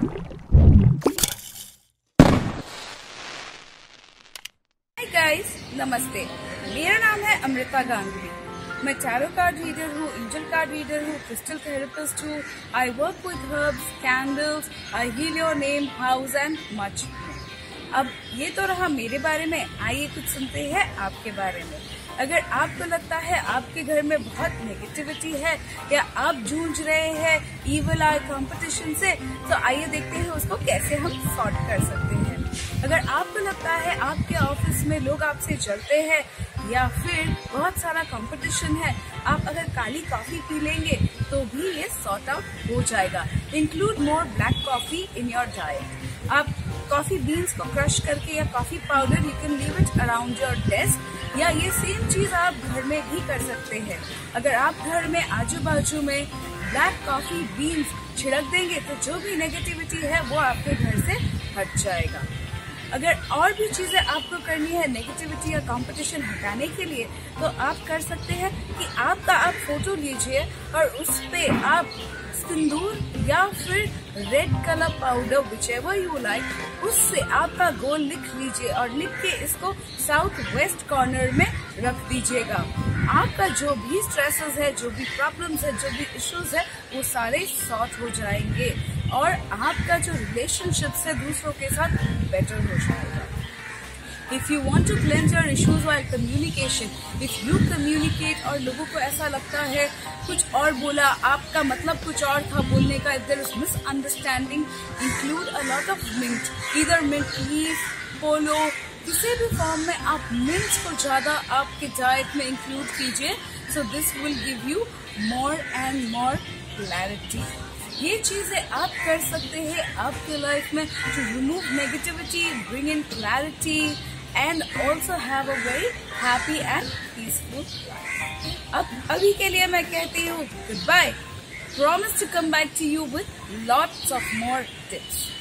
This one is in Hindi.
हाय गाइस, नमस्ते। मेरा नाम है अमृता गांगुली। मैं टैरो कार्ड रीडर हूँ, एंजल कार्ड रीडर हूँ, क्रिस्टल थेरेपिस्ट हूँ। I work with herbs, candles, I heal your name, house and much. अब ये तो रहा मेरे बारे में, आइए कुछ सुनते हैं आपके बारे में। अगर आपको लगता है आपके घर में बहुत नेगेटिविटी है या आप जूझ रहे हैं इविल आई कंपटीशन से, तो आइए देखते हैं उसको कैसे हम सॉर्ट कर सकते हैं। अगर आपको लगता है आपके ऑफिस में लोग आपसे जलते हैं या फिर बहुत सारा कंपटीशन है, आप अगर काली कॉफी पी लेंगे तो भी ये सॉर्ट आउट हो जाएगा। Include more black coffee in your diet. आप कॉफी बीन्स को क्रश करके या coffee powder you can leave it around your desk, या ये सेम चीज आप घर में भी कर सकते हैं। अगर आप घर में आजू बाजू में ब्लैक कॉफी बीन्स छिड़क देंगे तो जो भी नेगेटिविटी है वो आपके घर से हट जाएगा। अगर और भी चीजें आपको करनी है नेगेटिविटी या कंपटीशन हटाने के लिए, तो आप कर सकते हैं कि आपका आप फोटो लीजिए और उस पे आप सिंदूर या फिर red colour powder whichever you like, उससे आपका गोल लिख लीजिए और लिख के इसको साउथ वेस्ट कॉर्नर में रख दीजिएगा। आपका जो भी स्ट्रेसेस है, जो भी प्रॉब्लम्स है, जो भी इश्यूज है, वो सारे सॉर्ट हो जाएंगे और आपका जो रिलेशनशिप है दूसरों के साथ बेटर हो जाएगा। If you want to cleanse your issues while communication, if you communicate और लोगों को ऐसा लगता है कुछ और बोला, आपका मतलब कुछ और था बोलने का, if there is misunderstanding, include a lot of mint, either mint leaf, polo, किसी भी फॉर्म में आप मिंट को ज्यादा आपके डाइट में इंक्लूड कीजिए, so this will give you more and more clarity। ये चीजें आप कर सकते हैं आपके लाइफ में to remove negativity, bring in clarity and also have a very happy and peaceful life। अब अभी के लिए मैं कहती हूँ goodbye। Promise to come back to you with lots of more tips।